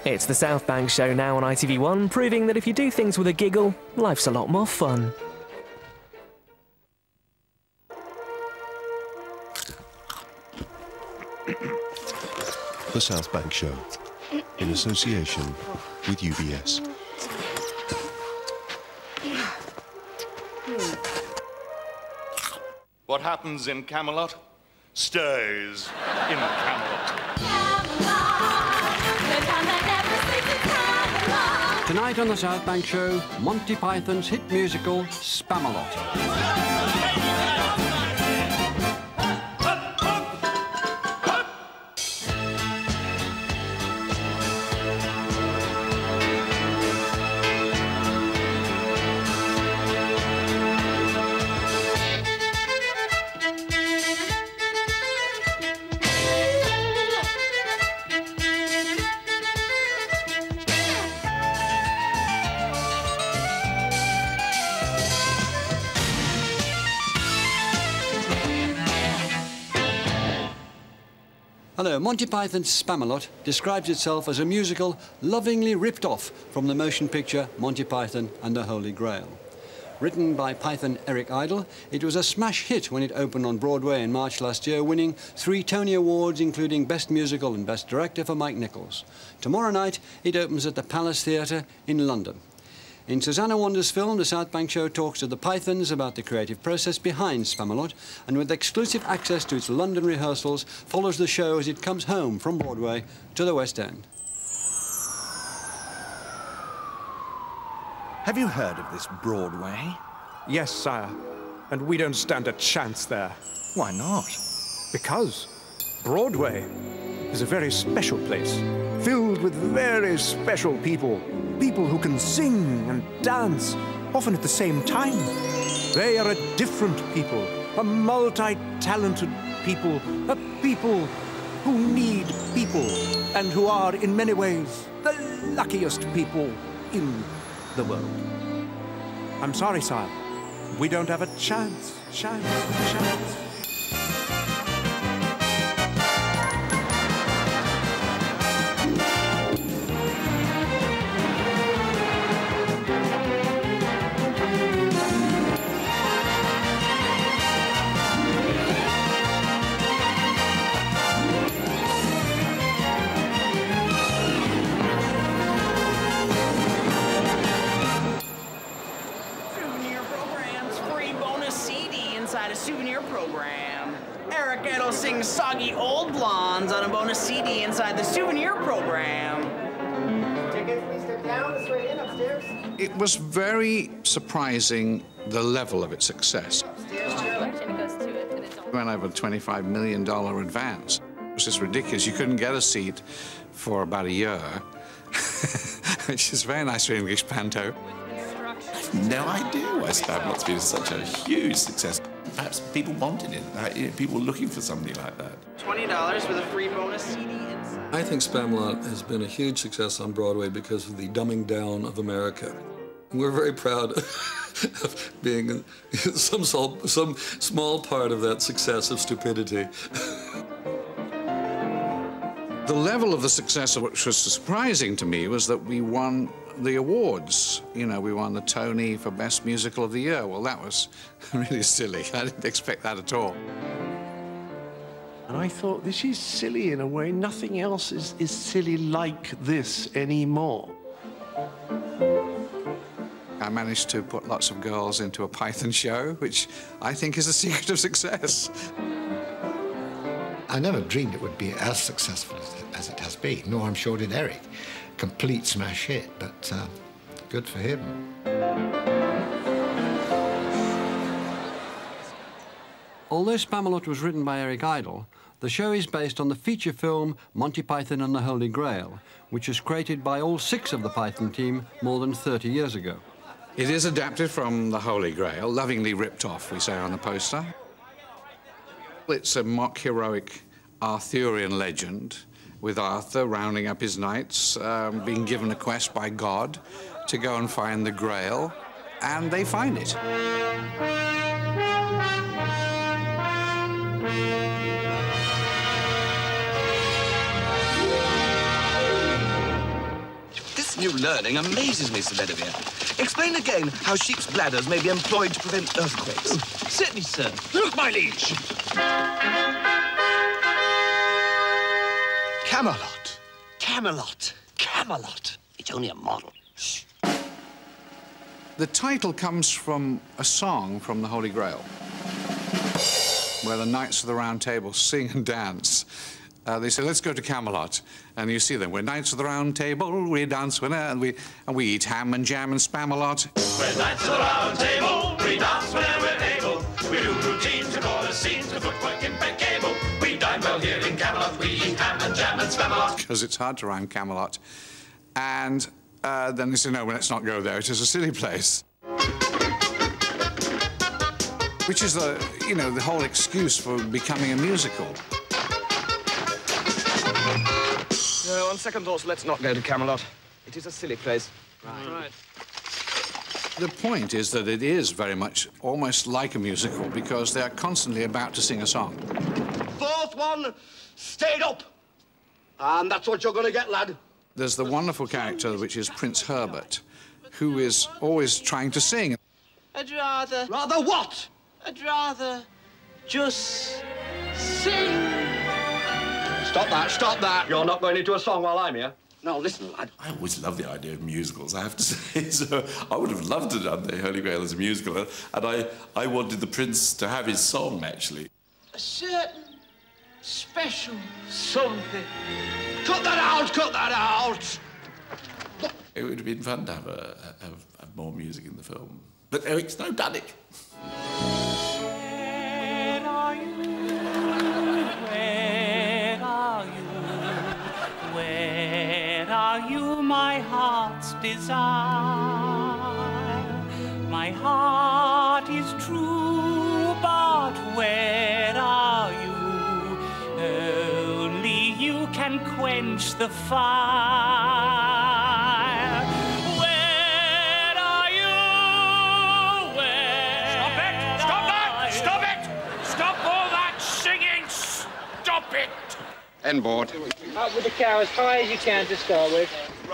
It's the South Bank Show now on ITV1, proving that if you do things with a giggle, life's a lot more fun. The South Bank Show, in association with UBS. What happens in Camelot stays in Camelot. Tonight on the South Bank Show, Monty Python's hit musical, Spamalot. Hello, Monty Python's Spamalot describes itself as a musical lovingly ripped off from the motion picture Monty Python and the Holy Grail. Written by Python Eric Idle, it was a smash hit when it opened on Broadway in March last year, winning 3 Tony Awards, including Best Musical and Best Director for Mike Nichols. Tomorrow night, it opens at the Palace Theatre in London. In Susanna Wander's film, The South Bank Show talks to the Pythons about the creative process behind Spamalot, and with exclusive access to its London rehearsals, follows the show as it comes home from Broadway to the West End. Have you heard of this Broadway? Yes, sire. And we don't stand a chance there. Why not? Because Broadway is a very special place, filled with very special people. People who can sing and dance, often at the same time. They are a different people, a multi-talented people, a people who need people, and who are, in many ways, the luckiest people in the world. I'm sorry, sire. We don't have a chance. A souvenir program. Eric Idle sings Soggy Old Blondes on a bonus CD inside the souvenir program. Tickets, please step down, straight in, upstairs. It was very surprising the level of its success. We went over a $25 million advance. It was just ridiculous. You couldn't get a seat for about a year, which is very nice for English panto. No idea why Spamalot's been such a huge success. Perhaps people wanted it. People were looking for somebody like that. $20 with a free bonus CD inside. I think Spamalot has been a huge success on Broadway because of the dumbing down of America. We're very proud of being some small part of that success of stupidity. The level of the success, which was surprising to me, was that we won the awards. You know, we won the Tony for Best Musical of the Year. Well, that was really silly. I didn't expect that at all. And I thought, this is silly in a way. Nothing else is silly like this anymore. I managed to put lots of girls into a Python show, which I think is the secret of success. I never dreamed it would be as successful as it has been, nor I'm sure did Eric. Complete smash hit, but good for him. Although Spamalot was written by Eric Idle, the show is based on the feature film Monty Python and the Holy Grail, which was created by all 6 of the Python team more than 30 years ago. It is adapted from the Holy Grail, lovingly ripped off, we say on the poster. It's a mock-heroic Arthurian legend, with Arthur rounding up his knights, being given a quest by God to go and find the Grail, and they find it. new learning amazes me, Sir Bedivere. Explain again how sheep's bladders may be employed to prevent earthquakes. Certainly, sir. Look, my liege! Camelot. Camelot. Camelot. It's only a model. Shh. The title comes from a song from the Holy Grail, where the Knights of the Round Table sing and dance. They say, let's go to Camelot. And you see them. We're Knights of the Round Table, we dance and we eat ham and jam and Spamalot. We're Knights of the Round Table, we dance whenever we're able. We do routines to call us scenes to footwork impeccable. We dine well here in Camelot, we eat ham and jam and Spamalot. Because it's hard to rhyme Camelot. And then they say, no, well, let's not go there. It is a silly place. Which is the, you know, the whole excuse for becoming a musical. No, on second thoughts, let's not go to Camelot. It is a silly place. Right. The point is that it is very much almost like a musical because they are constantly about to sing a song. Fourth one stayed up. And that's what you're going to get, lad. There's the wonderful character, which is Prince Herbert, who is always trying to sing. I'd rather... Rather what? I'd rather just sing. Stop that, stop that. You're not going into a song while I'm here. No, listen, lad. I always love the idea of musicals, I have to say. So I would have loved to have done the Holy Grail as a musical. And I wanted the Prince to have his song, actually. A certain special something. Cut that out, cut that out! It would have been fun to have more music in the film. But Eric's no done it. Where are you? Where are you? Where are you, my heart's desire? My heart is true, but where are you? Only you can quench the fire. Where are you? Where? Stop it! Stop that! Stop it! Stop all that singing! Stop it! End board. Up with the cow as high as you can to start with.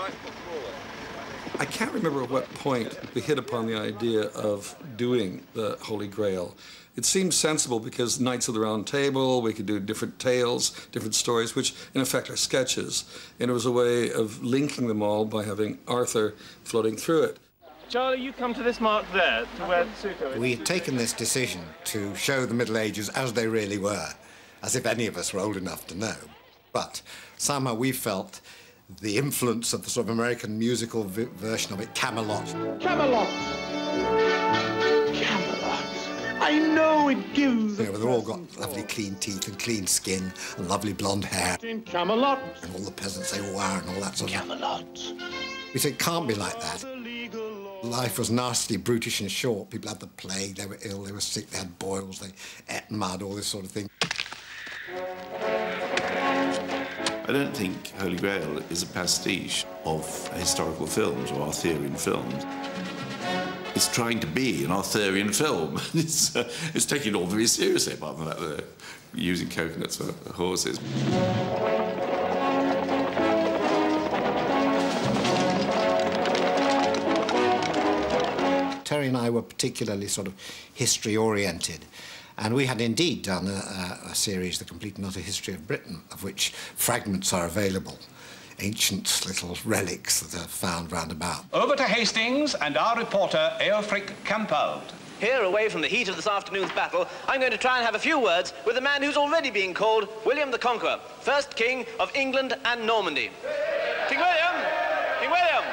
I can't remember at what point we hit upon the idea of doing the Holy Grail. It seemed sensible because Knights of the Round Table, we could do different tales, different stories, which in effect are sketches. And it was a way of linking them all by having Arthur floating through it. Charlie, you come to this mark there, to where Suko is. We had taken this decision to show the Middle Ages as they really were, as if any of us were old enough to know. But somehow we felt the influence of the sort of American musical version of it, Camelot. Camelot! I know it gives... You know, they've all got lovely clean teeth and clean skin and lovely blonde hair. In Camelot. And all the peasants say wow and all that sort of... Camelot. We said it can't be like that. Life was nasty, brutish and short. People had the plague, they were ill, they were sick, they had boils, they ate mud, all this sort of thing. I don't think Holy Grail is a pastiche of historical films or Arthurian films. It's trying to be an Arthurian film. It's taking it all very seriously, apart from that they're using coconuts for horses. Terry and I were particularly sort of history-oriented, and we had indeed done a series, The Complete and Utter History of Britain, of which fragments are available. Ancient little relics that are found round about. Over to Hastings and our reporter, Eofric Campald. Here, away from the heat of this afternoon's battle, I'm going to try and have a few words with a man who's already being called William the Conqueror, first king of England and Normandy. King William! King William!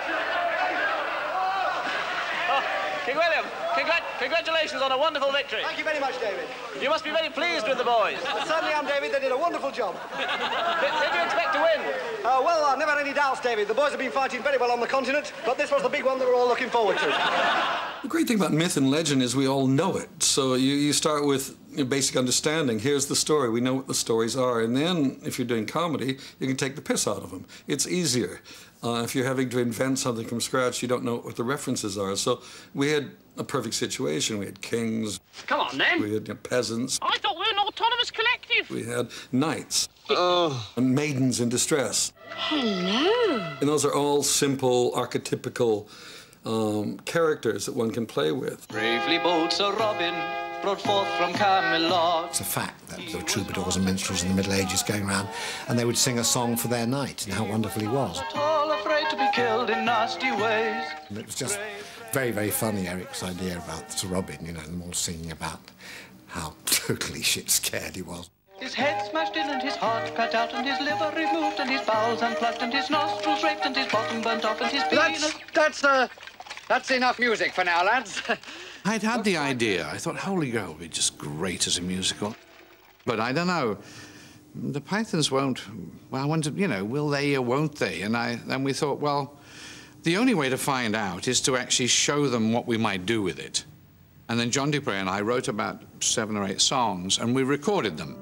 Oh, King William, congratulations on a wonderful victory. Thank you very much, David. You must be very pleased with the boys. I certainly am, David. They did a wonderful job. Did you expect to win? Well, I've never had any doubts, David. The boys have been fighting very well on the continent, but this was the big one that we're all looking forward to. The great thing about myth and legend is we all know it. So you start with a basic understanding. Here's the story. We know what the stories are. And then, if you're doing comedy, you can take the piss out of them. It's easier. If you're having to invent something from scratch, you don't know what the references are. So we had a perfect situation. We had kings. Come on, then. We had peasants. I thought we were an autonomous collective. We had knights. And Maidens in Distress. Hello. And those are all simple, archetypical characters that one can play with. Bravely bold Sir Robin, brought forth from Camelot. It's a fact that there were troubadours and minstrels in the Middle Ages going around, and they would sing a song for their knight, and how wonderful he was. All afraid to be killed in nasty ways. And it was just very, very funny, Eric's idea about Sir Robin, you know, them all singing about how totally shit-scared he was. His head smashed in and his heart cut out and his liver removed and his bowels unplugged and his nostrils raked and his bottom burnt off and his penis... That's enough music for now, lads. I'd had the idea. I thought Holy Grail would be just great as a musical. But I don't know. The Pythons won't... Well, I wondered, you know, will they or won't they? And then we thought, well, the only way to find out is to actually show them what we might do with it. And then John Dupre and I wrote about 7 or 8 songs, and we recorded them.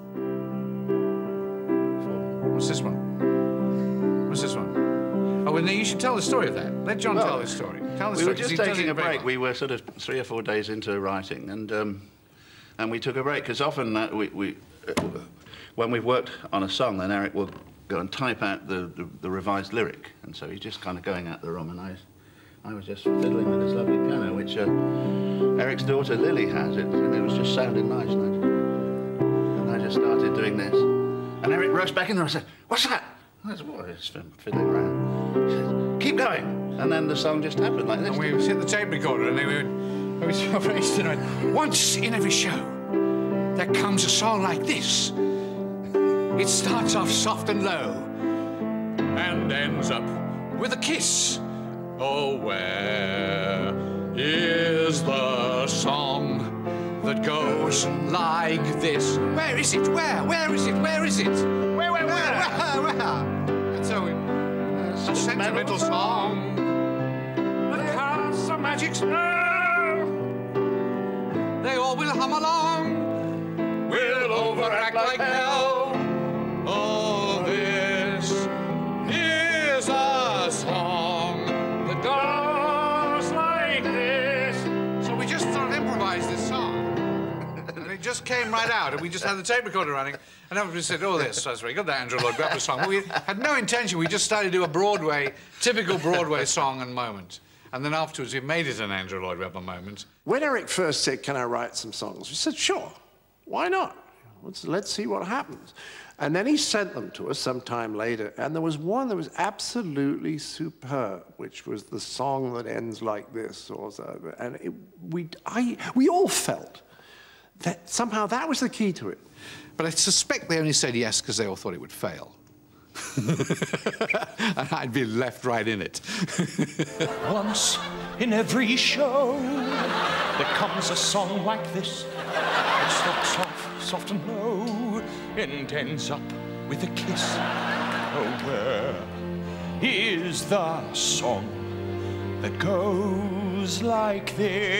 What's this one? What's this one? Oh, well, now you should tell the story of that. Let John tell his story. Tell the story. We were just taking a break. We were sort of 3 or 4 days into writing, and we took a break, because often when we've worked on a song, then Eric will go and type out the revised lyric, and so he's just kind of going out the room, and I was just fiddling with this lovely piano, which Eric's daughter Lily has, and it was just sounding nice, and I just started doing this, and Eric rushed back in there and said, "What's that?" I said, "What is fiddling around?" He said, "Keep going," and then the song just happened like this. And we hit the tape recorder, and we went, once in every show, there comes a song like this. It starts off soft and low, and ends up with a kiss. Oh, where is the song that goes like this? Where is it? Where is it? Where is it? Where? And so it's a sentimental song that casts a magic spell. They all will hum along, will overact like hell. Oh, this is a song that goes like this. So we just sort of improvised this song. And it just came right out, and we just had the tape recorder running, and everybody said, "Oh, this sounds very good, that Andrew Lloyd Webber song." Well, we had no intention. We just started to do a typical Broadway song and moment. And then afterwards, we made it an Andrew Lloyd Webber moment. When Eric first said, "Can I write some songs?" we said, "Sure, why not? Let's see what happens." And then he sent them to us sometime later, and there was one that was absolutely superb, which was the song that ends like this, or so. And we all felt that somehow that was the key to it. But I suspect they only said yes because they all thought it would fail. And I'd be left right in it. Once in every show, there comes a song like this. It starts off soft and low, and ends up with a kiss. Oh, where is the song that goes like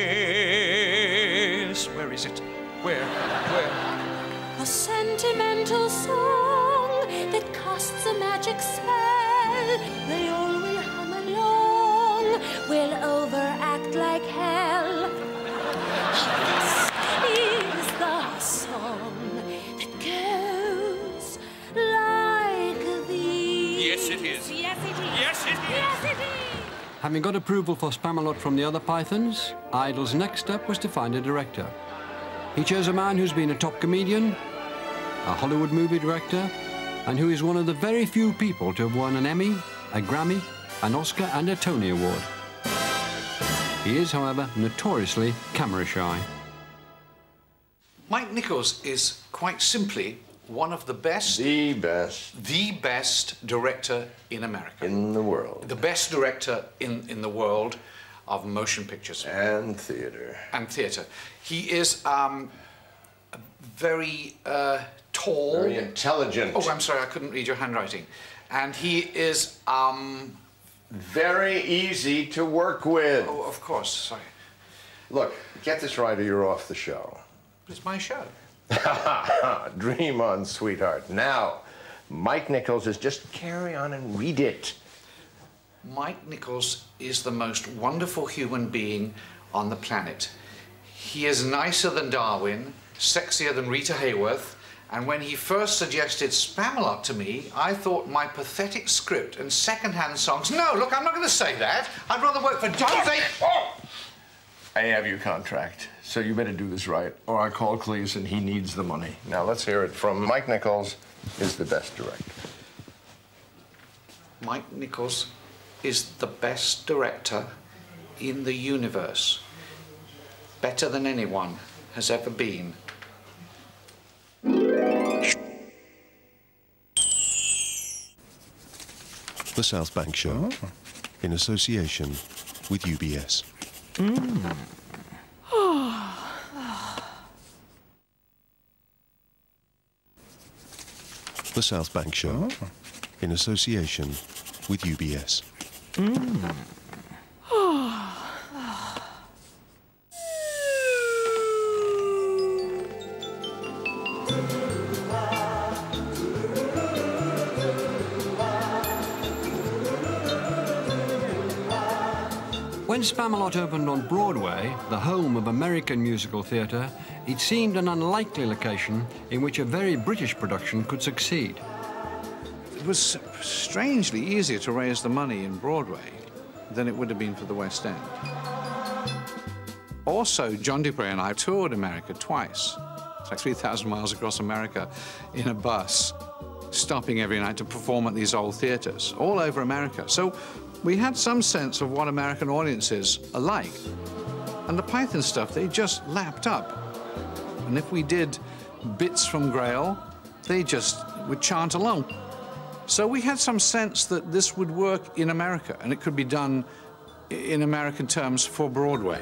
this? Where is it? Where? A sentimental song that casts a magic spell. They all will hum along, will overact like hell. This is the song that goes like these. Yes, it is. Yes, it is. Yes, it is. Yes, it is. Having got approval for Spamalot from the other Pythons, Idle's next step was to find a director. He chose a man who's been a top comedian, a Hollywood movie director, and who is one of the very few people to have won an Emmy, a Grammy, an Oscar and a Tony Award. He is, however, notoriously camera shy. Mike Nichols is quite simply one of the best... The best. The best director in America. In the world. The best director in the world of motion pictures. And theatre. And theatre. He is very tall. Very intelligent. Oh, I'm sorry, I couldn't read your handwriting. And he is... very easy to work with. Oh, of course, sorry. Look, get this right or you're off the show. It's my show. Dream on, sweetheart. Now, Mike Nichols is just carry on and read it. Mike Nichols is the most wonderful human being on the planet. He is nicer than Darwin, sexier than Rita Hayworth, And when he first suggested Spamalot to me, I thought my pathetic script and second-hand songs... No, look, I'm not going to say that. I'd rather work for John... I have your contract, so you better do this right, or I call Cleese and he needs the money. Now, let's hear it from Mike Nichols, is the best director. Mike Nichols is the best director in the universe. Better than anyone has ever been. The South Bank Show, in association with UBS. The South Bank Show, in association with UBS. When Spamalot opened on Broadway, the home of American musical theatre, it seemed an unlikely location in which a very British production could succeed. It was strangely easier to raise the money in Broadway than it would have been for the West End. Also, John Dupre and I toured America twice. It's like 3,000 miles across America in a bus, stopping every night to perform at these old theatres all over America. So we had some sense of what American audiences are like. And the Python stuff, they just lapped up. And if we did bits from Grail, they just would chant along. So we had some sense that this would work in America, and it could be done in American terms for Broadway.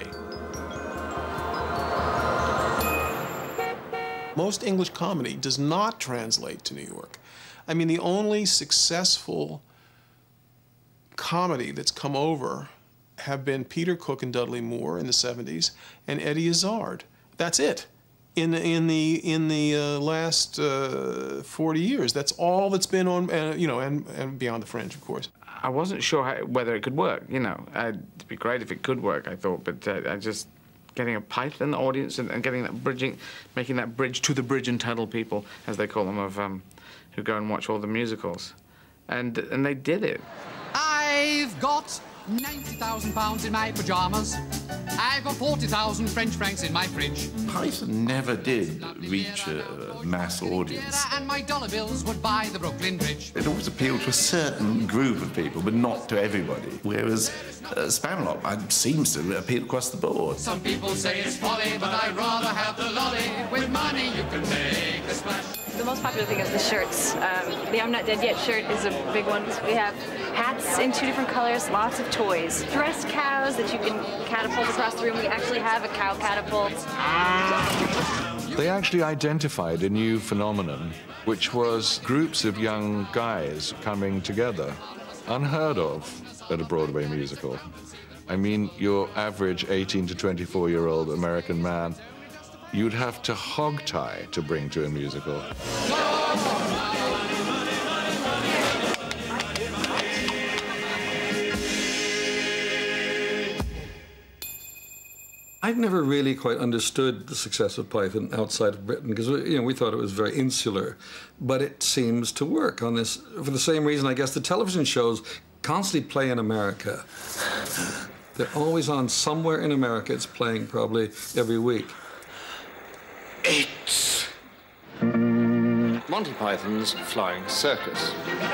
Most English comedy does not translate to New York. I mean, the only successful comedy that's come over have been Peter Cook and Dudley Moore in the 70s and Eddie Izzard. That's it. In the last 40 years, that's all that's been on, you know, and Beyond the Fringe, of course. I wasn't sure whether it could work, you know. It'd be great if it could work, I thought, but I just getting a Python audience and getting that bridging, making that bridge to the bridge entitled people, as they call them, of who go and watch all the musicals, and they did it. I've got 90,000 pounds in my pyjamas. I've got 40,000 French francs in my fridge. Python never did reach a mass audience. And my dollar bills would buy the Brooklyn Bridge. It always appealed to a certain group of people, but not to everybody. Whereas Spamalot seems to appeal across the board. Some people say it's folly, but I'd rather have the lolly. With money you can make a splash. The most popular thing is the shirts. The I'm Not Dead Yet shirt is a big one. We have hats in 2 different colors, lots of toys. Dressed cows that you can catapult across the room. We actually have a cow catapult. They actually identified a new phenomenon, which was groups of young guys coming together, unheard of at a Broadway musical. I mean, your average 18 to 24-year-old American man, you'd have to hog-tie to bring to a musical. I've never really quite understood the success of Python outside of Britain because, you know, we thought it was very insular, but it seems to work on this for the same reason I guess the television shows constantly play in America. They're always on somewhere in America. It's playing probably every week. It's Monty Python's Flying Circus.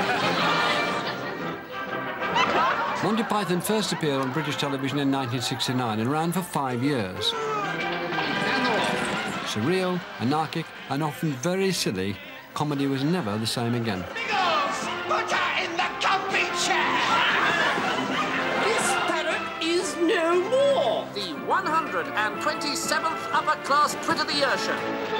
Monty Python first appeared on British television in 1969 and ran for 5 years. Surreal, anarchic, and often very silly, comedy was never the same again. Put her in the comfy chair! This parrot is no more! The 127th upper-class twit of the year show.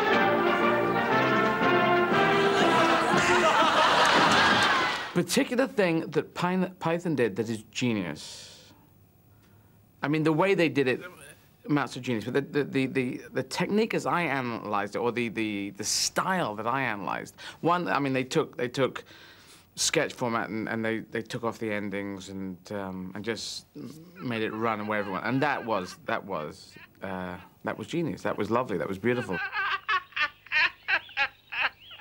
Particular thing that Python did that is genius. I mean, the way they did it amounts to genius, but the technique as I analyzed it, or the style that I analyzed, one, I mean, they took sketch format and they took off the endings and just made it run where everyone, and that was genius. That was lovely. That was beautiful.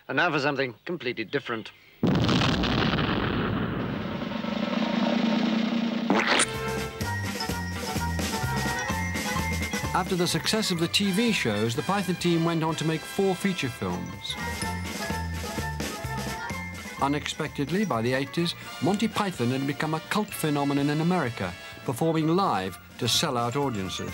And now for something completely different. After the success of the TV shows, the Python team went on to make 4 feature films. Unexpectedly, by the 80s, Monty Python had become a cult phenomenon in America, performing live to sell-out audiences.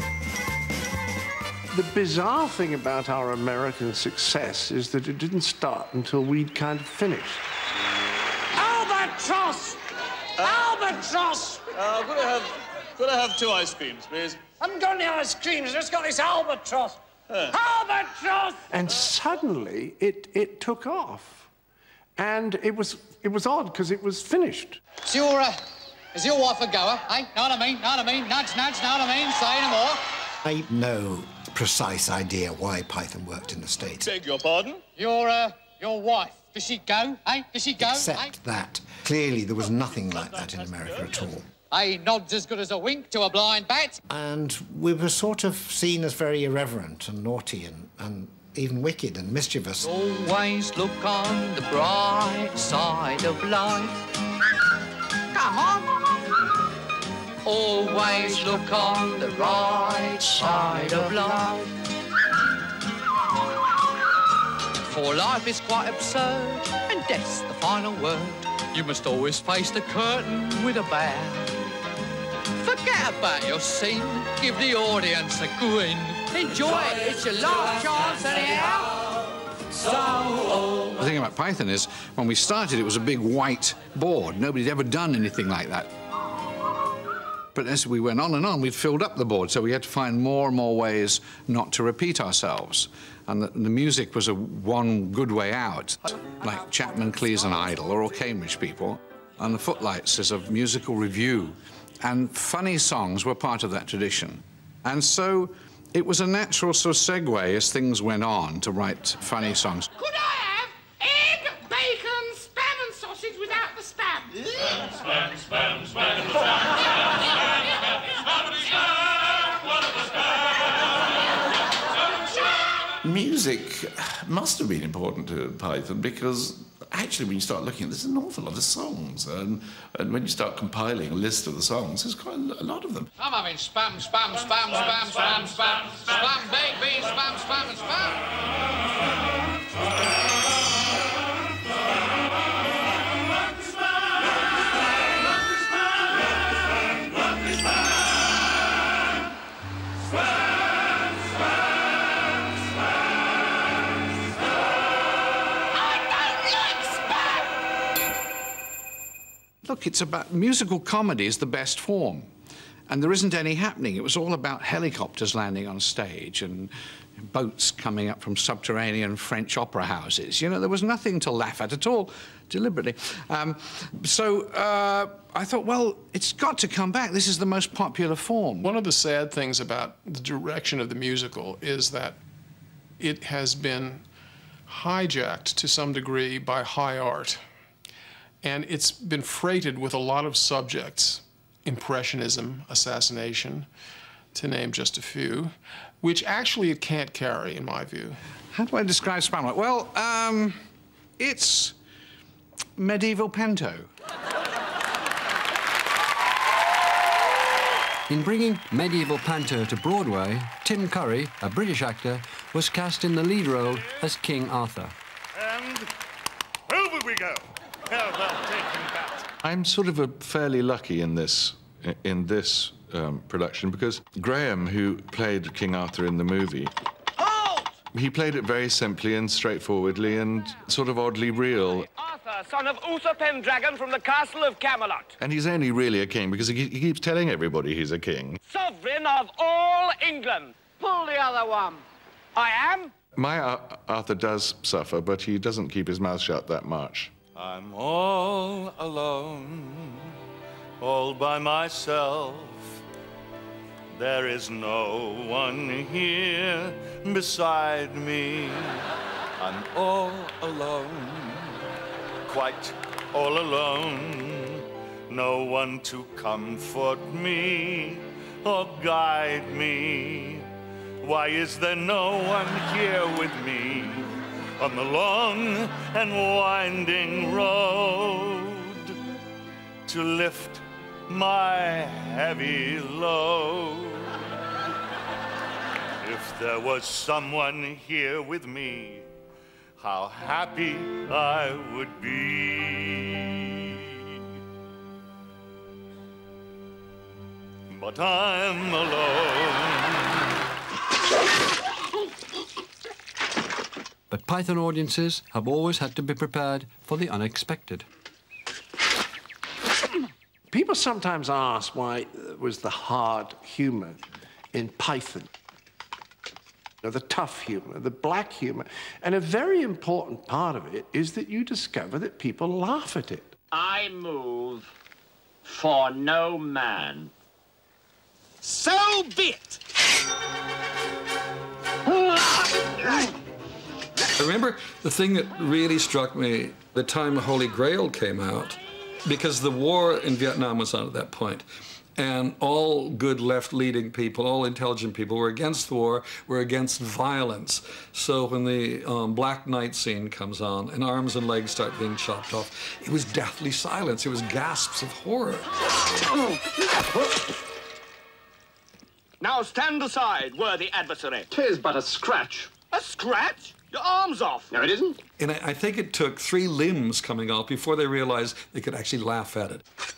The bizarre thing about our American success is that it didn't start until we'd kind of finished. Albatross! Albatross! Could I have 2 ice creams, please? I haven't got any ice creams, I've just got this albatross. Albatross! And suddenly, it took off. And it was odd, because it was finished. Is your wife a goer, eh? Know what I mean? Know what I mean? Nudge, nudge, know what I mean? Say no more. I no precise idea why Python worked in the States. Beg your pardon? Your wife, does she go, eh? Does she go, Except that, clearly there was nothing like that in America at all. A nod's as good as a wink to a blind bat. And we were sort of seen as very irreverent and naughty and even wicked and mischievous. Always look on the bright side of life. Come on. Always look on the right side of life. For life is quite absurd, and death's the final word. You must always face the curtain with a bow. Forget about your scene, give the audience a grin. Enjoy it, it's your last chance anyhow. The thing about Python is, when we started, it was a big white board. Nobody'd ever done anything like that. But as we went on and on, we'd filled up the board, so we had to find more and more ways not to repeat ourselves. And the music was one good way out, like Chapman, Cleese and Idle are all Cambridge people. And the Footlights is a musical review. And funny songs were part of that tradition. And so it was a natural sort of segue as things went on to write funny songs. Could I have egg, bacon, spam and sausage without the spam? Spam, spam, spam, spam. Music must have been important to Python because actually when you start looking at there's an awful lot of songs and when you start compiling a list of the songs there's quite a lot of them. I'm having spam, spam, spam, spam, spam, spam, spam, baked beans, spam, spam and spam. Look, it's about musical comedy is the best form, and there isn't any happening. It was all about helicopters landing on stage and boats coming up from subterranean French opera houses. You know, there was nothing to laugh at all, deliberately. So I thought, well, it's got to come back. This is the most popular form. One of the sad things about the direction of the musical is that it has been hijacked to some degree by high art. And it's been freighted with a lot of subjects, impressionism, assassination, to name just a few, which actually it can't carry, in my view. How do I describe Spamalot? Well, it's medieval panto. In bringing medieval panto to Broadway, Tim Curry, a British actor, was cast in the lead role as King Arthur. And over we go. How about taking that? I'm sort of fairly lucky in this production because Graham, who played King Arthur in the movie, he played it very simply and straightforwardly and sort of oddly real. Arthur, son of Uther Pendragon from the castle of Camelot. And he's only really a king because he keeps telling everybody he's a king. Sovereign of all England. Pull the other one. I am. My Arthur does suffer, but he doesn't keep his mouth shut that much. I'm all alone, all by myself. There is no one here beside me. I'm all alone, quite all alone. No one to comfort me or guide me. Why is there no one here with me? on the long and winding road to lift my heavy load. If there was someone here with me, how happy I would be. But I'm alone. But Python audiences have always had to be prepared for the unexpected. People sometimes ask why it was the hard humor in Python. The tough humor, the black humor. And a very important part of it is that you discover that people laugh at it. I move for no man. So be it! I remember the thing that really struck me the time Holy Grail came out, because the war in Vietnam was on at that point. And all good left-leading people, all intelligent people were against the war, were against violence. So when the Black Night scene comes on and arms and legs start being chopped off, it was deathly silence. It was gasps of horror. Now stand aside, worthy adversary. 'Tis but a scratch. A scratch? Your arm's off. No, it isn't. And I think it took 3 limbs coming off before they realized they could actually laugh at it.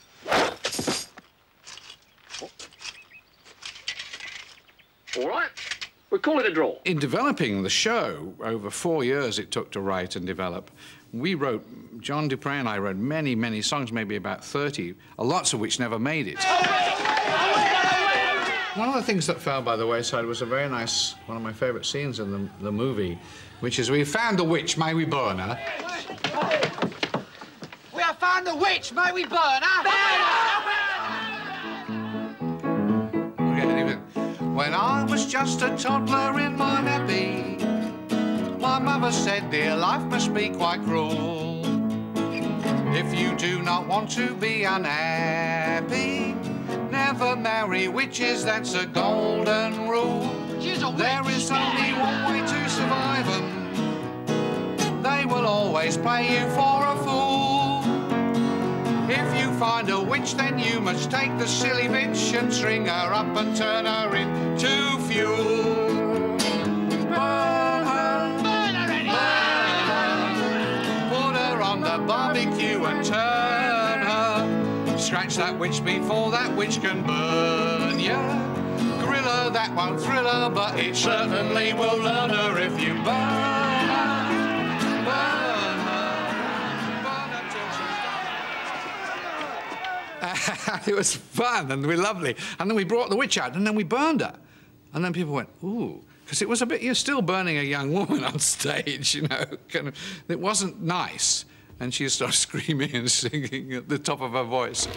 All right. We call it a draw. In developing the show, over 4 years it took to write and develop, we wrote, John Dupre and I wrote many, many songs, maybe about 30, lots of which never made it. One of the things that fell by the wayside was a very nice, one of my favourite scenes in the movie, which is we found the witch, may we burn her? We have found the witch, may we burn her? When I was just a toddler in my nappy, my mother said, dear, life must be quite cruel. If you do not want to be unhappy, never marry witches, that's a golden rule. She's a witch. There is only one way to survive them. They will always play you for a fool. If you find a witch, then you must take the silly bitch and string her up and turn her into fuel. Burn her, burn her, put her on the barbecue and turn her. Scratch that witch before that witch can burn ya. Grill her, that won't thrill her, but it certainly will learn her if you burn her. Burn her till she's done. It was fun and lovely. And then we brought the witch out and then we burned her. And then people went, ooh. Because it was a bit, you're still burning a young woman on stage, you know. Kind of, it wasn't nice. And she started screaming and singing at the top of her voice.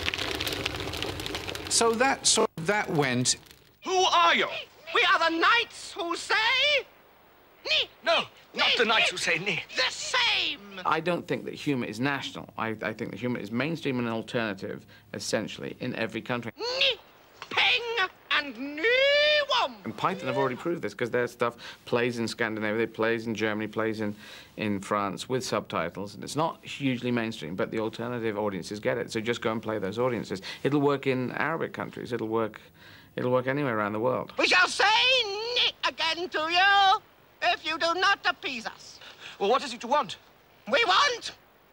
So that went. Who are you? We are the knights who say... Ni. No, not the knights who say ni. The same. I don't think that humour is national. I think that humour is mainstream and alternative, essentially, in every country. Ni, peng, and ni wom. And Python have already proved this, because their stuff plays in Scandinavia, it plays in Germany, plays in France with subtitles, and it's not hugely mainstream, but the alternative audiences get it. So just go and play those audiences. It'll work in Arabic countries. It'll work anywhere around the world. We shall say ni again to you if you do not appease us. Well, what is it you want? We want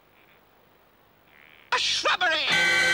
a shrubbery.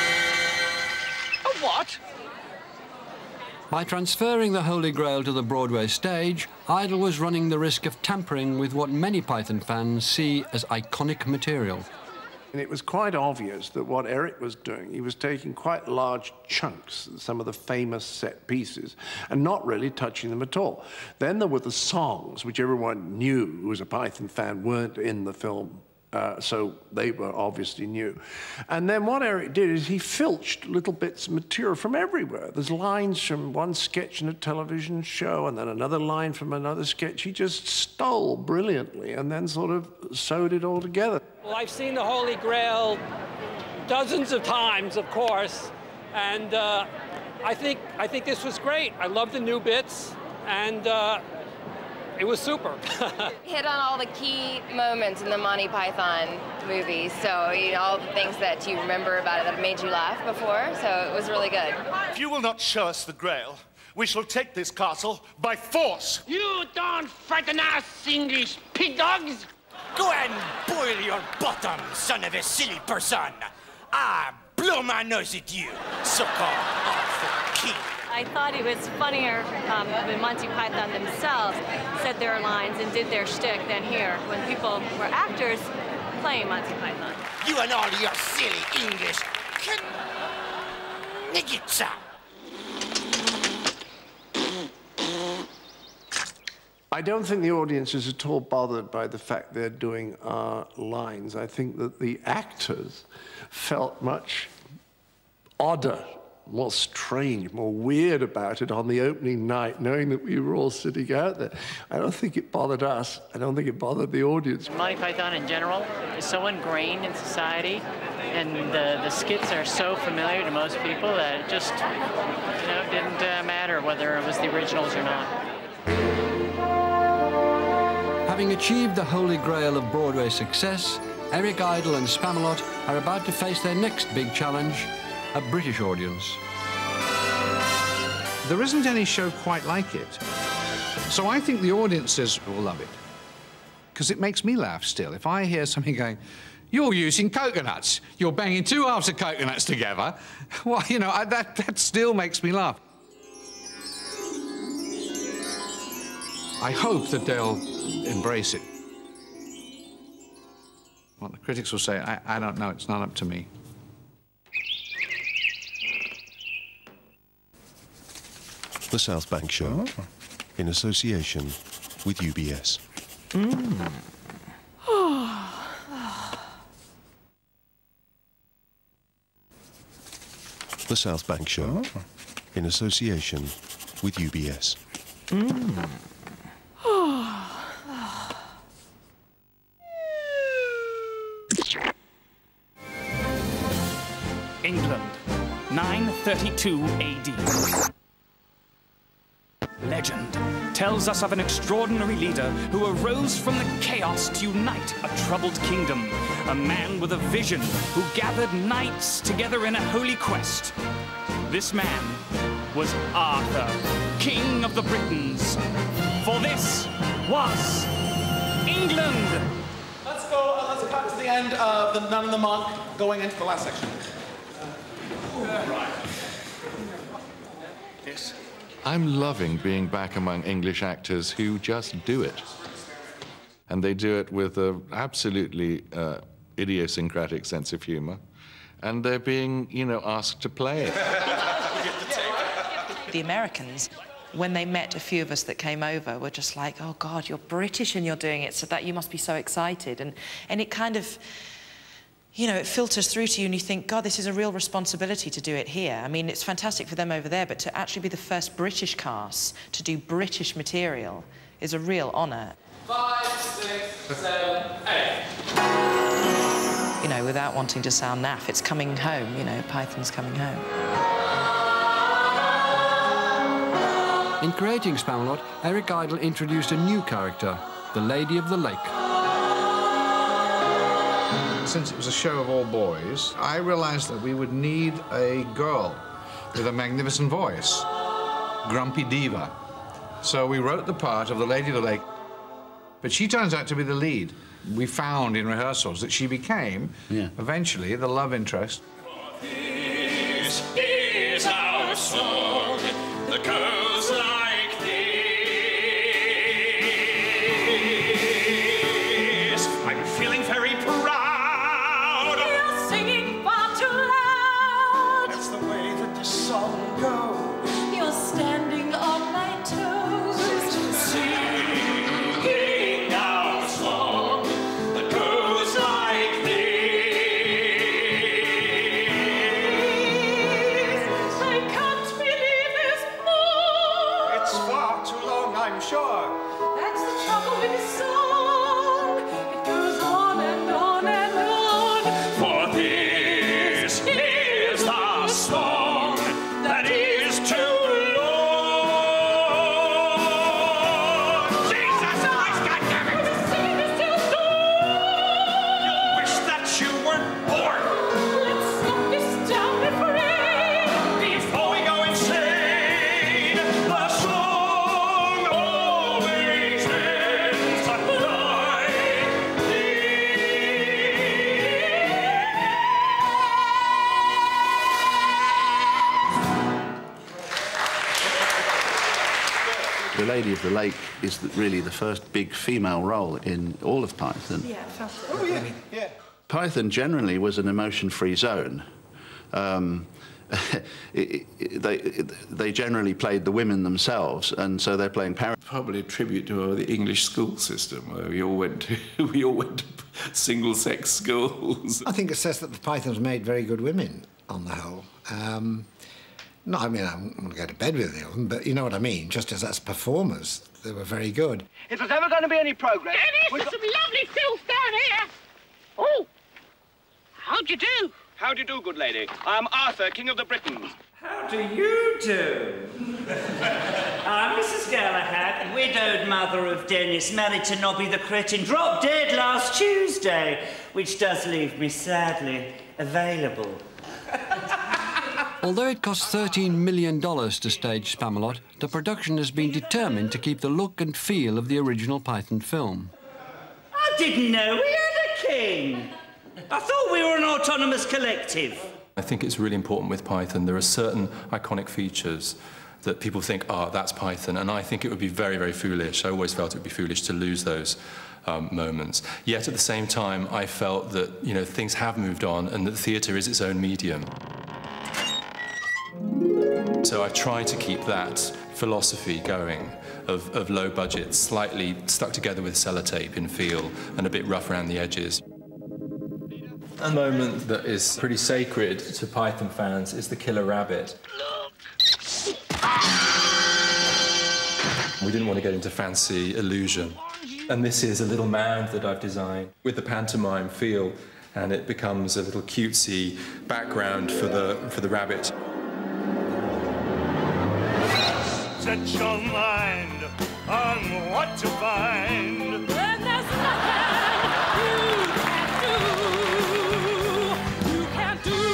A what? By transferring the Holy Grail to the Broadway stage, Idle was running the risk of tampering with what many Python fans see as iconic material. And it was quite obvious that what Eric was doing, he was taking quite large chunks, some of the famous set pieces, and not really touching them at all. Then there were the songs, which everyone knew who was a Python fan weren't in the film, so they were obviously new. And then what Eric did is he filched little bits of material from everywhere. There's lines from one sketch in a television show, and then another line from another sketch. He just stole brilliantly and then sort of sewed it all together. Well, I've seen the Holy Grail dozens of times, of course, and I think this was great. I love the new bits, and It was super. Hit on all the key moments in the Monty Python movies. So, you know, all the things that you remember about it that made you laugh before. So it was really good. If you will not show us the Grail, we shall take this castle by force. You don't frighten us, English pig dogs! Go and boil your bottom, son of a silly person. Ah, blow my nose at you, so-called Arthur King. I thought it was funnier when Monty Python themselves said their lines and did their shtick than here, when people were actors playing Monty Python. You and all your silly English nigitsa. I don't think the audience is at all bothered by the fact they're doing our lines. I think that the actors felt much odder, more strange, more weird about it on the opening night, knowing that we were all sitting out there. I don't think it bothered us. I don't think it bothered the audience. Monty Python in general is so ingrained in society, and the skits are so familiar to most people that it just, you know, didn't matter whether it was the originals or not. Having achieved the holy grail of Broadway success, Eric Idle and Spamalot are about to face their next big challenge, a British audience. There isn't any show quite like it. So I think the audiences will love it. Because it makes me laugh still. If I hear something going, you're using coconuts, you're banging two halves of coconuts together, well, you know, that still makes me laugh. I hope that they'll embrace it. What the critics will say, I don't know, it's not up to me. The South Bank Show, in association with UBS. The South Bank Show, in association with UBS. England, 932 AD. Legend tells us of an extraordinary leader who arose from the chaos to unite a troubled kingdom. A man with a vision who gathered knights together in a holy quest. This man was Arthur, King of the Britons. For this was England. Let's go, let's cut to the end of the Nun and the Monk going into the last section. Right. Yes. I'm loving being back among English actors who just do it. And they do it with an absolutely idiosyncratic sense of humor. And they're being, you know, asked to play it. The Americans, when they met a few of us that came over, were just like, oh, God, you're British and you're doing it, so that you must be so excited. And it kind of, you know, it filters through to you and you think, God, this is a real responsibility to do it here. I mean, it's fantastic for them over there, but to actually be the first British cast to do British material is a real honour. 5, 6, 7, 8. You know, without wanting to sound naff, it's coming home, you know, Python's coming home. In creating Spamalot, Eric Idle introduced a new character, the Lady of the Lake. Since it was a show of all boys, I realized that we would need a girl with a magnificent voice, grumpy diva. So we wrote the part of the Lady of the Lake, but she turns out to be the lead. We found in rehearsals that she became, eventually, the love interest. This is our song that goes like this. I'm feeling very proud. You're singing far too loud. That's the way that the song goes. You're standing on my toes. Singing our song that goes like this. I can't believe there's more. It's far too long, I'm sure. That's the trouble with song. It goes on and on and on. For this is the song that is too long. Jesus! Lady of the Lake is really the first big female role in all of Python. Yeah, I felt it. Oh, yeah. Yeah. Python generally was an emotion-free zone. They generally played the women themselves, and so they're playing probably a tribute to the English school system, where we all went to single-sex schools. I think it says that the Pythons made very good women, on the whole. No, I mean, I'm going to go to bed with them, but you know what I mean. Just as performers, they were very good. If there's ever going to be any progress... Dennis, there's some lovely filth down here. Oh, how'd you do? How do you do, good lady? I'm Arthur, King of the Britons. How do you do? I'm Mrs. Galahad, widowed mother of Dennis, married to Nobby the Cretin, dropped dead last Tuesday, which does leave me, sadly, available. Although it cost $13 million to stage Spamalot, the production has been determined to keep the look and feel of the original Python film. I didn't know we had a king. I thought we were an autonomous collective. I think it's really important with Python. There are certain iconic features that people think, ah, that's Python, and I think it would be very, very foolish. I always felt it would be foolish to lose those moments. Yet at the same time, I felt that, you know, things have moved on and that the theatre is its own medium. So I try to keep that philosophy going of low budget, slightly stuck together with sellotape in feel and a bit rough around the edges. A moment that is pretty sacred to Python fans is the killer rabbit. We didn't want to get into fancy illusion. And this is a little mound that I've designed with the pantomime feel, and it becomes a little cutesy background for the rabbit. Set your mind on what to find. When there's nothing you can't do.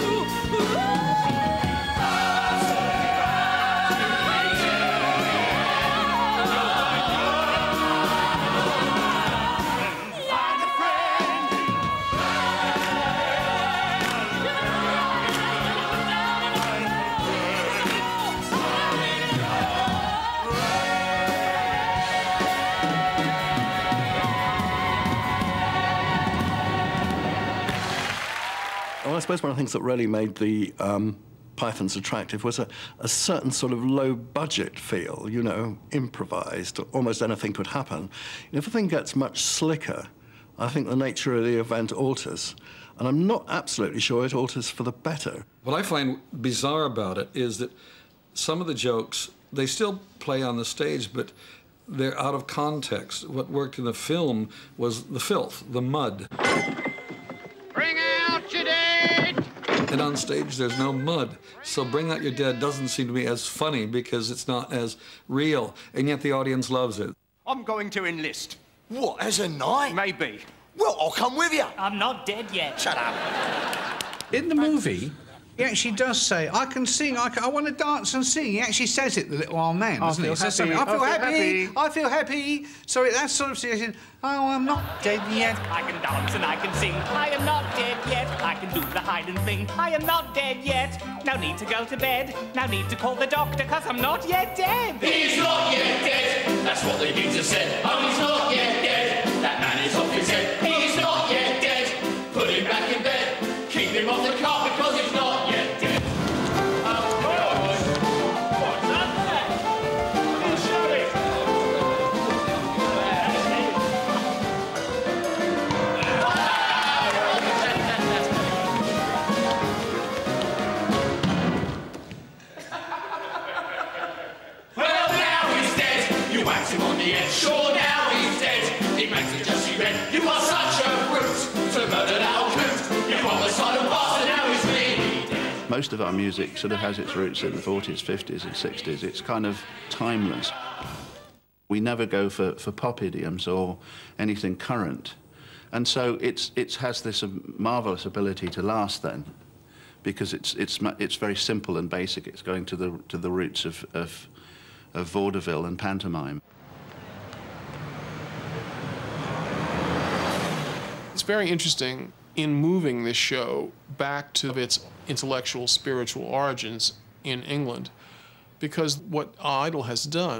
Well, I suppose one of the things that really made the Pythons attractive was a certain sort of low-budget feel, you know, improvised. Almost anything could happen. If a thing gets much slicker, I think the nature of the event alters. And I'm not absolutely sure it alters for the better. What I find bizarre about it is that some of the jokes, they still play on the stage, but they're out of context. What worked in the film was the filth, the mud. Bring out your dead! And on stage, there's no mud. So Bring Out Your Dead doesn't seem to me as funny because it's not as real, and yet the audience loves it. I'm going to enlist. What, as a knight? Maybe. Well, I'll come with you. I'm not dead yet. Shut up. In the movie, he actually does say, I can sing, I want to dance and sing. He actually says it the little old man, doesn't he? He says something, I feel happy, I feel happy. So that's sort of saying, oh, I'm not dead yet. I can dance and I can sing. I am not dead yet. I can do the hide and sing. I am not dead yet. No need to go to bed. No need to call the doctor, cause I'm not yet dead. He's not yet dead. That's what the geezer said. Oh, he's not yet dead. That man is off his head. He's not yet dead. Put him back in bed. Keep him off the carpet because he's not yet dead. Him on the edge. Sure, now he's dead. It makes it just you red. You are such a brute to murder that old coot. You are the silent bastard, now he's really dead. Most of our music sort of has its roots in the 40s, 50s and 60s. It's kind of timeless. We never go for pop idioms or anything current. And so it has this marvellous ability to last then, because it's very simple and basic. It's going to the roots of vaudeville and pantomime. It's very interesting in moving this show back to its intellectual, spiritual origins in England, because what Idol has done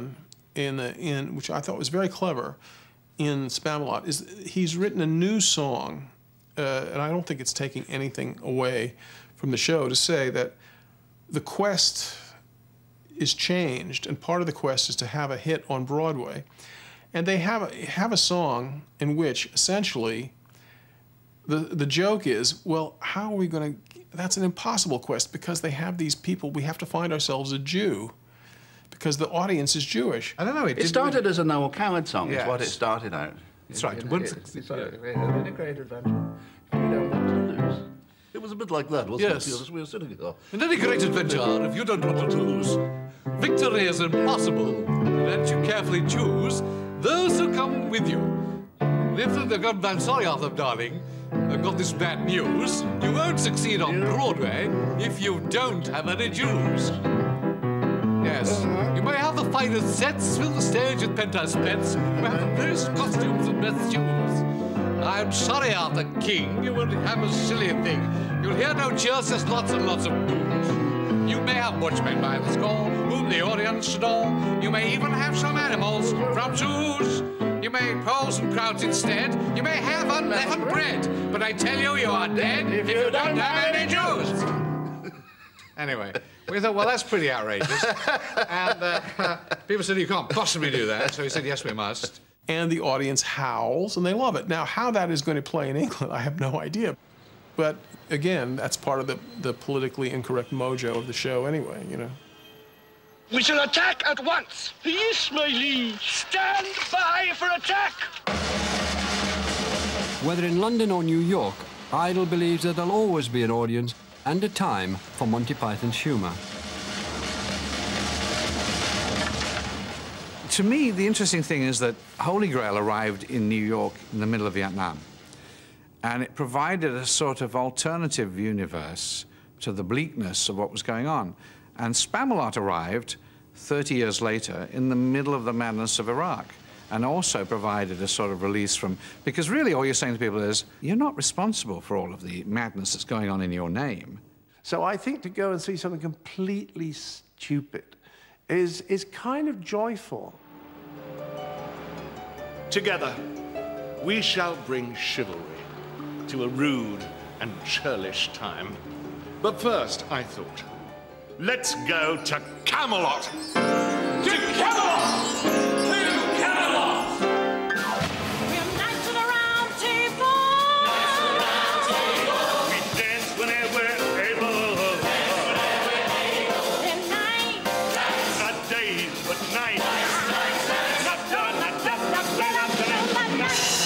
which I thought was very clever in Spamalot, is he's written a new song, and I don't think it's taking anything away from the show to say that the quest is changed, and part of the quest is to have a hit on Broadway. And they have a song in which essentially the joke is, well, how are we going to, that's an impossible quest because they have these people, we have to find ourselves a Jew because the audience is Jewish. I don't know, it started as a Noel Coward song, is what it started out. That's right. In a great adventure, if you don't want to lose. It was a bit like that, wasn't it? We were sitting there. In any great adventure, if you don't want to lose, victory is impossible. Let you carefully choose those who come with you. I'm sorry, Arthur, darling. I've got this bad news. You won't succeed on Broadway if you don't have any Jews. Yes. You may have the finest sets, fill the stage with penthouse pets, you may have the best costumes and best shoes. I'm sorry, Arthur King, you won't have a silly thing. You'll hear no cheers, just lots and lots of boos. You may have watchmen by the score, whom the audience adore. You may even have some animals from zoos. You may pose some crowds instead. You may have unleavened bread. But I tell you, you are dead if you don't have any Jews. Anyway, we thought, well, that's pretty outrageous. And people said, you can't possibly do that. So he said, yes, we must. And the audience howls, and they love it. Now, how that is going to play in England, I have no idea. But again, that's part of the politically incorrect mojo of the show anyway, you know. We shall attack at once. Yes, my liege. Stand by for attack. Whether in London or New York, Idle believes that there'll always be an audience and a time for Monty Python's humour. To me, the interesting thing is that Holy Grail arrived in New York in the middle of Vietnam. And it provided a sort of alternative universe to the bleakness of what was going on. And Spamalot arrived 30 years later in the middle of the madness of Iraq and also provided a sort of release from... Because really all you're saying to people is, you're not responsible for all of the madness that's going on in your name. So I think to go and see something completely stupid is kind of joyful. Together, we shall bring chivalry to a rude and churlish time. But first, I thought, let's go to Camelot! To Camelot! To Camelot! We're knights of the round table! Knights of the round table! We dance whenever we're able! Dance whenever we're able! In night! Nights! Not days, but nights! Nights, nights, nights! Not done, not done, not done, not done, not done, not done!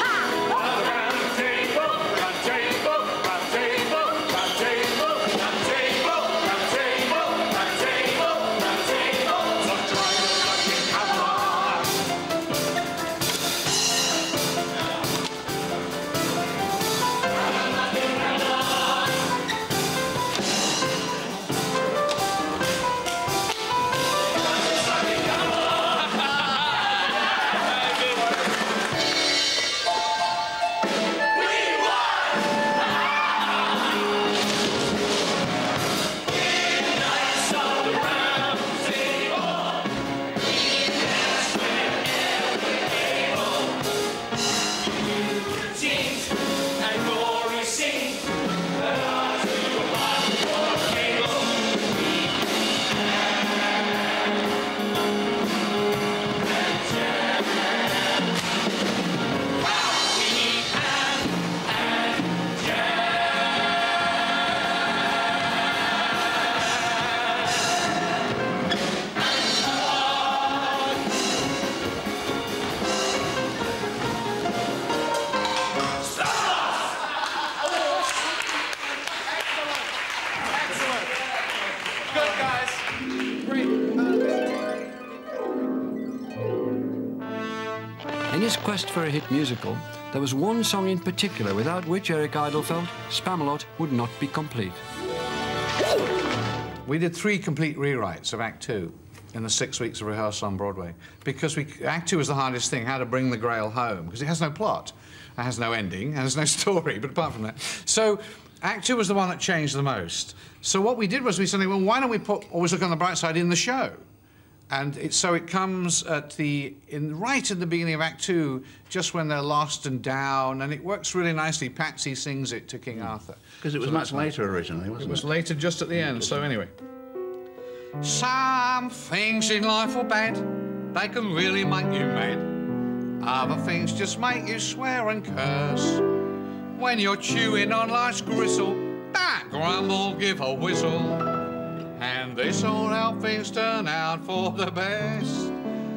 In his quest for a hit musical, there was one song in particular without which Eric Idle felt Spamalot would not be complete. We did 3 complete rewrites of Act 2 in the 6 weeks of rehearsal on Broadway because Act 2 was the hardest thing, how to bring the Grail home, because it has no plot, it has no ending, it has no story, but apart from that. So Act 2 was the one that changed the most. So what we did was we said, well, why don't we put Always Look on the Bright Side in the show? And so it comes at right at the beginning of Act 2, just when they're lost and down, and it works really nicely. Patsy sings it to King Arthur. Because it was much later originally, wasn't it? It was later, just at the end. So anyway. Some things in life are bad. They can really make you mad. Other things just make you swear and curse. When you're chewing on life's gristle, don't grumble, give a whistle. And this'll help things turn out for the best.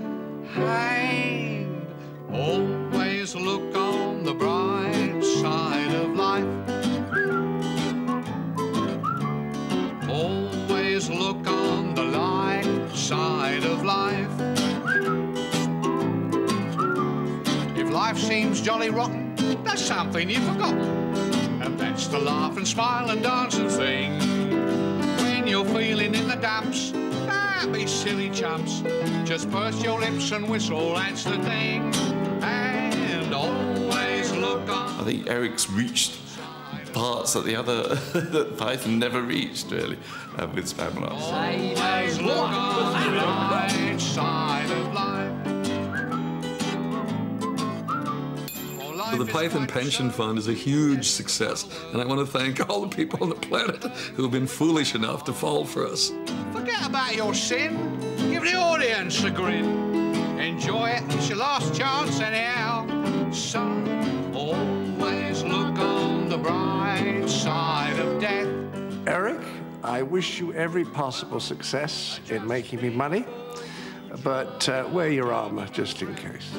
And always look on the bright side of life. Always look on the light side of life. If life seems jolly rotten, there's something you've forgotten. And that's to laugh and smile and dance and sing. You're feeling in the dumps, don't be silly chumps. Just purse your lips and whistle, that's the thing. And always look on. I think Eric's reached parts that the other that Python never reached, really, with Spamalot. Always look on the right side of life. The Python Pension Fund is a huge success, and I want to thank all the people on the planet who have been foolish enough to fall for us. Forget about your sin. Give the audience a grin. Enjoy it. It's your last chance anyhow. So always look on the bright side of death. Eric, I wish you every possible success in making me money, but wear your armour just in case.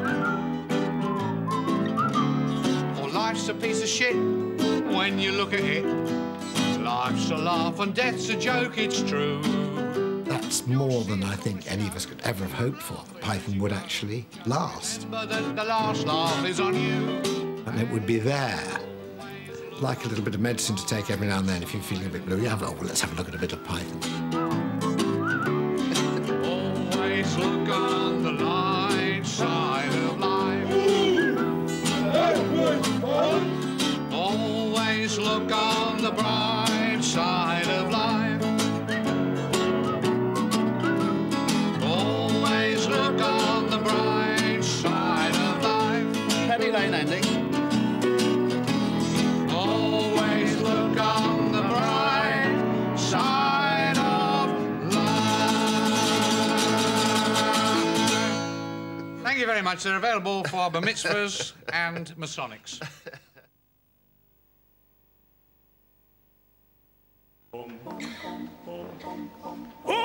Life's a piece of shit when you look at it. Life's a laugh and death's a joke, it's true. That's more than I think any of us could ever have hoped for, that Python would actually last. But the last laugh is on you. And it would be there, like a little bit of medicine to take every now and then if you're feeling a bit blue. You have, oh, well, let's have a look at a bit of Python. Always look on the light side of life. Always look on the bright side of life. Always look on the bright side of life. Penny Lane ending. Always look on the bright side of life. Thank you very much. They're available for bar mitzvahs and Masonics. Oh!